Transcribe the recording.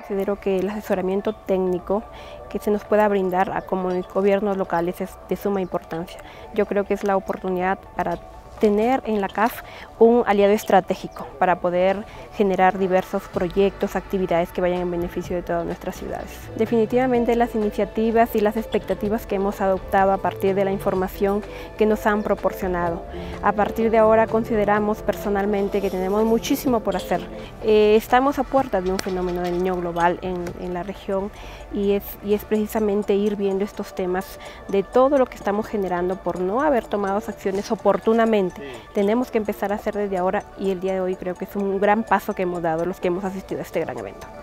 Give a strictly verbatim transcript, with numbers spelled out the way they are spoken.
considero que el asesoramiento técnico que se nos pueda brindar a como gobiernos locales es de suma importancia. Yo creo que es la oportunidad para tener en la C A F un aliado estratégico para poder generar diversos proyectos, actividades que vayan en beneficio de todas nuestras ciudades. Definitivamente las iniciativas y las expectativas que hemos adoptado a partir de la información que nos han proporcionado. A partir de ahora consideramos personalmente que tenemos muchísimo por hacer. Eh, estamos a puerta de un fenómeno del Niño global en, en la región y es, y es precisamente ir viendo estos temas de todo lo que estamos generando por no haber tomado acciones oportunamente. Tenemos que empezar a hacer desde ahora y el día de hoy creo que es un gran paso que hemos dado los que hemos asistido a este gran evento.